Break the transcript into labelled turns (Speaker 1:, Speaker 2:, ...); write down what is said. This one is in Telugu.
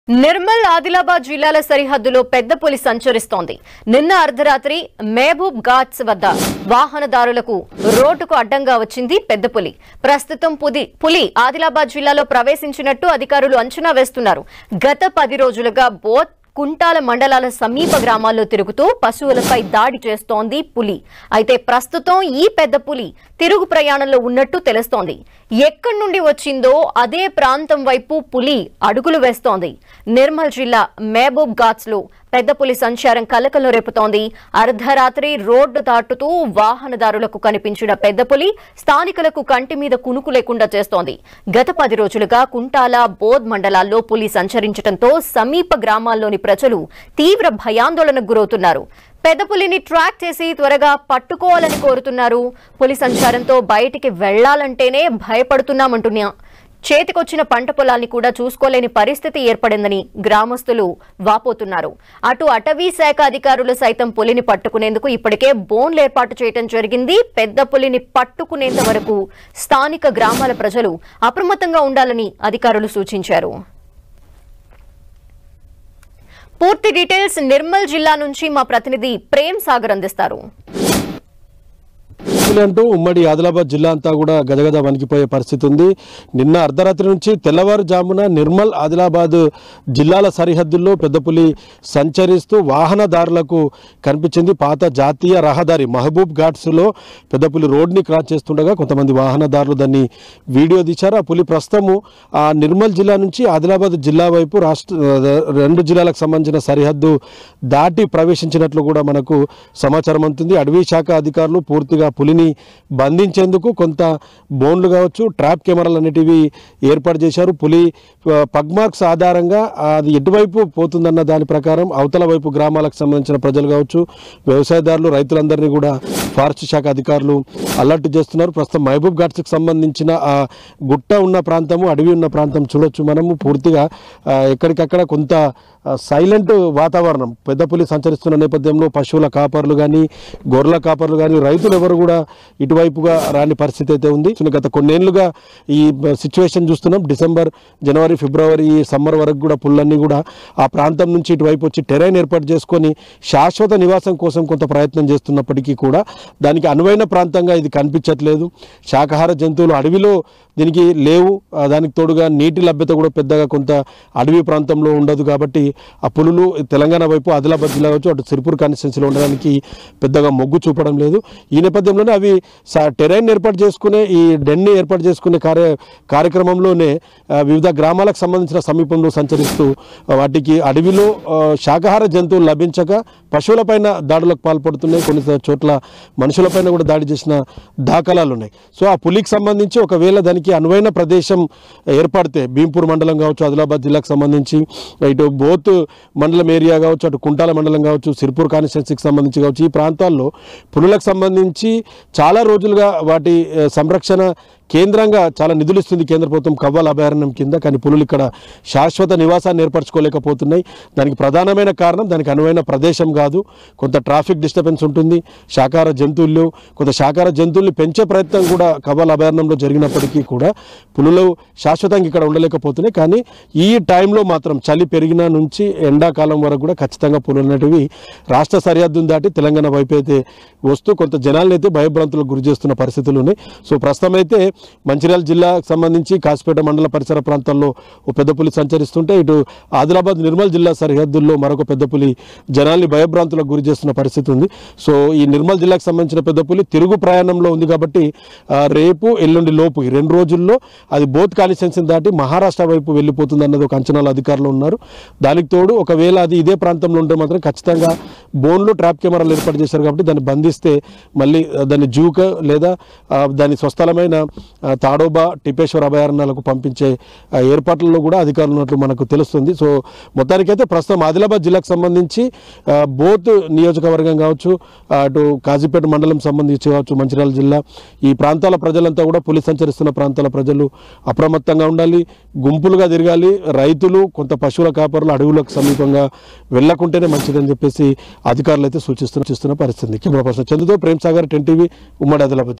Speaker 1: నిర్మల్ ఆదిలాబాద్ జిల్లాల సరిహద్దులో పెద్ద పులి సంచరిస్తోంది. నిన్న అర్ధరాత్రి మహబూబ్ ఘాట్స్ వద్ద వాహనదారులకు రోడ్డుకు అడ్డంగా వచ్చింది పెద్ద పులి. ప్రస్తుతం పులి ఆదిలాబాద్ జిల్లాలో ప్రవేశించినట్టు అధికారులు అంచనా వేస్తున్నారు. గత 10 రోజులుగా బోత్ కుంటాల మండలాల సమీప గ్రామాల్లో తిరుగుతూ పశువులపై దాడి చేస్తోంది పులి. అయితే ప్రస్తుతం ఈ పెద్ద పులి తిరుగు ప్రయాణంలో ఉన్నట్టు తెలుస్తోంది. ఎక్కడి నుండి వచ్చిందో అదే ప్రాంతం వైపు పులి అడుగులు వేస్తోంది. నిర్మల్ జిల్లా మహబూబ్ ఘాట్స్ లో పెద్ద పులి సంచారం కలకలం రేపుతోంది. అర్ధరాత్రి రోడ్డు దాటుతూ వాహనదారులకు కనిపించిన పెద్ద పులి స్థానికులకు కంటి మీద కునుకు లేకుండా చేస్తోంది. గత 10 రోజులుగా కుంటాల బోధ్ మండలాల్లో పులి సంచరించడంతో సమీప గ్రామాల్లోని ప్రజలు తీవ్ర భయాందోళనకు గురవుతున్నారు. పెద్ద పులిని ట్రాక్ చేసి త్వరగా పట్టుకోవాలని కోరుతున్నారు. పులి సంచారంతో బయటికి వెళ్లాలంటేనే భయపడుతున్నామంటున్నా. చేతికొచ్చిన పంట పొలాల్ని కూడా చూసుకోలేని పరిస్థితి ఏర్పడిందని గ్రామస్తులు వాపోతున్నారు. అటు అటవీ శాఖ అధికారులు సైతం పులిని పట్టుకునేందుకు ఇప్పటికే బోన్లు ఏర్పాటు చేయడం జరిగింది. పెద్ద పులిని పట్టుకునేంత వరకు స్థానిక గ్రామాల ప్రజలు అప్రమత్తంగా ఉండాలని అధికారులు సూచించారు. పూర్తి డీటెయిల్స్ నిర్మల్ జిల్లా నుంచి మా ప్రతినిధి ప్రేమ్ సాగర్ అందిస్తారు.
Speaker 2: అంటూ ఉమ్మడి ఆదిలాబాద్ జిల్లా అంతా కూడా గదగద వణికిపోయే పరిస్థితి ఉంది. నిన్న అర్ధరాత్రి నుంచి తెల్లవారుజామున నిర్మల్ ఆదిలాబాద్ జిల్లాల సరిహద్దుల్లో పెద్ద పులి సంచరిస్తూ వాహనదారులకు కనిపించింది. పాత జాతీయ రహదారి మహబూబ్ ఘాట్స్లో పెద్ద పులి రోడ్ని క్రాస్ చేస్తుండగా కొంతమంది వాహనదారులు దాన్ని వీడియో తీశారు. ఆ పులి ప్రస్తుతము ఆ నిర్మల్ జిల్లా నుంచి ఆదిలాబాద్ జిల్లా వైపు రెండు జిల్లాలకు సంబంధించిన సరిహద్దు దాటి ప్రవేశించినట్లు కూడా మనకు సమాచారం అందుతుంది. అటవీ శాఖ అధికారులు పూర్తిగా పులిని బంధించేందుకు కొంత బోన్లు కావచ్చు, ట్రాప్ కెమెరాలు అనేటివి ఏర్పాటు చేశారు. పులి పగ్ మార్క్స్ ఆధారంగా అది ఎటువైపు పోతుందన్న దాని ప్రకారం అవతల వైపు గ్రామాలకు సంబంధించిన ప్రజలు కావచ్చు, వ్యవసాయదారులు, రైతులందరినీ కూడా ఫారెస్ట్ శాఖ అధికారులు అలర్ట్ చేస్తున్నారు. ప్రస్తుతం మహబూబ్ ఘాట్స్కి సంబంధించిన ఆ గుట్ట ఉన్న ప్రాంతము, అడవి ఉన్న ప్రాంతం చూడొచ్చు మనము. పూర్తిగా ఎక్కడికక్కడ కొంత సైలెంట్ వాతావరణం. పెద్ద పులి సంచరిస్తున్న నేపథ్యంలో పశువుల కాపర్లు కానీ, గొర్రెల కాపర్లు కానీ, రైతులు ఎవరు కూడా ఇటువైపుగా రాని పరిస్థితి అయితే ఉంది. గత కొన్నేళ్లుగా ఈ సిచ్యువేషన్ చూస్తున్నాం. డిసెంబర్, జనవరి, ఫిబ్రవరి, సమ్మర్ వరకు కూడా పుల్లన్నీ కూడా ఆ ప్రాంతం నుంచి ఇటువైపు వచ్చి టెరైన్ ఏర్పాటు చేసుకొని శాశ్వత నివాసం కోసం కొంత ప్రయత్నం చేస్తున్నప్పటికీ కూడా దానికి అనువైన ప్రాంతంగా ఇది కనిపించట్లేదు. శాకాహార జంతువులు అడవిలో దీనికి లేవు. దానికి తోడుగా నీటి లభ్యత కూడా పెద్దగా కొంత అడవి ప్రాంతంలో ఉండదు. కాబట్టి ఆ పులులు తెలంగాణ వైపు ఆదిలాబాద్ జిల్లా కావచ్చు, అటు సిరిపూర్ కాన్స్టిట్యున్సీలో ఉండడానికి పెద్దగా మొగ్గు చూపడం లేదు. ఈ నేపథ్యంలోనే అవి టెరైన్ ఏర్పాటు చేసుకునే, ఈ డెన్ని ఏర్పాటు చేసుకునే కార్యక్రమంలోనే వివిధ గ్రామాలకు సంబంధించిన సమీపంలో సంచరిస్తూ వాటికి అడవిలో శాకాహార జంతువులు లభించక పశువులపైన దాడులకు పాల్పడుతున్నాయి. కొన్ని చోట్ల మనుషులపైన కూడా దాడి చేసిన దాఖలాలు ఉన్నాయి. సో ఆ పులికి సంబంధించి ఒకవేళ దానికి అనువైన ప్రదేశం ఏర్పడితే భీంపూర్ మండలం కావచ్చు, ఆదిలాబాద్ జిల్లాకు సంబంధించి ఇటు బోత్ మండలం ఏరియా కావచ్చు, అటు కుంటాల మండలం కావచ్చు, సిరిపూర్ కాన్స్టిట్యున్సీకి సంబంధించి కావచ్చు, ఈ ప్రాంతాల్లో పులులకు సంబంధించి చాలా రోజులుగా వాటి సంరక్షణ కేంద్రంగా చాలా నిధులు ఇస్తుంది కేంద్ర ప్రభుత్వం కవ్వాల్ అభయారణ్యం కింద. కానీ పులులు ఇక్కడ శాశ్వత నివాసాన్ని ఏర్పరచుకోలేకపోతున్నాయి. దానికి ప్రధానమైన కారణం దానికి అనువైన ప్రదేశం కాదు. కొంత ట్రాఫిక్ డిస్టర్బెన్స్ ఉంటుంది. శాకాహార జంతువులు, కొంత శాకాహార జంతువుల్ని పెంచే ప్రయత్నం కూడా కవ్వాల్ అభయారణ్యంలో జరిగినప్పటికీ కూడా పులులు శాశ్వతంగా ఇక్కడ ఉండలేకపోతున్నాయి. కానీ ఈ టైంలో మాత్రం చలి పెరిగిన నుంచి ఎండాకాలం వరకు కూడా ఖచ్చితంగా పులులు అనేటివి రాష్ట్ర సరిహద్దును దాటి తెలంగాణ వైపు అయితే వస్తూ కొంత జనాలను అయితే భయభ్రాంతులకు గురి చేస్తున్న పరిస్థితులు ఉన్నాయి. సో ప్రస్తుతం అయితే మంచిర్యాల జిల్లాకు సంబంధించి కాసిపేట మండల పరిసర ప్రాంతాల్లో ఓ పెద్ద పులి సంచరిస్తుంటే, ఇటు ఆదిలాబాద్ నిర్మల్ జిల్లా సరిహద్దుల్లో మరొక పెద్ద పులి జనాల్ని భయభ్రాంతులకు గురి చేస్తున్న పరిస్థితి ఉంది. సో ఈ నిర్మల్ జిల్లాకు సంబంధించిన పెద్ద పులి తిరుగు ప్రయాణంలో ఉంది కాబట్టి రేపు, ఎల్లుండి లోపు ఈ 2 రోజుల్లో అది బోత్ కాన్స్టిట్యున్సీని దాటి మహారాష్ట్ర వైపు వెళ్ళిపోతుంది అన్నది ఒక అంచనాలు అధికారులు ఉన్నారు. దానికి తోడు ఒకవేళ అది ఇదే ప్రాంతంలో ఉంటే మాత్రం ఖచ్చితంగా బోన్లు, ట్రాప్ కెమెరాలు ఏర్పాటు చేశారు కాబట్టి దాన్ని బంధిస్తే మళ్ళీ దాన్ని జూక లేదా దాని స్వస్థలమైన తాడోబా, టిపేశ్వర్ అభయారణ్యాలకు పంపించే ఏర్పాట్లలో కూడా అధికారులు ఉన్నట్లు మనకు తెలుస్తుంది. సో మొత్తానికైతే ప్రస్తుతం ఆదిలాబాద్ జిల్లాకు సంబంధించి బోత్ నియోజకవర్గం కావచ్చు, అటు కాజీపేట మండలం సంబంధించి కావచ్చు, మంచిర్యాల జిల్లా ఈ ప్రాంతాల ప్రజలంతా కూడా పులి సంచరిస్తున్న ప్రాంతాల ప్రజలు అప్రమత్తంగా ఉండాలి, గుంపులుగా తిరగాలి. రైతులు, కొంత పశువుల కాపరులు అడవులకు సమీపంగా వెళ్లకుంటేనే మంచిదని చెప్పేసి అధికారులు అయితే సూచిస్తున్న పరిస్థితి. కెమెరా పర్సన్ చందుతో ప్రేమ్ సాగర్, 10 టీవీ, ఉమ్మడి ఆదిలాబాద్.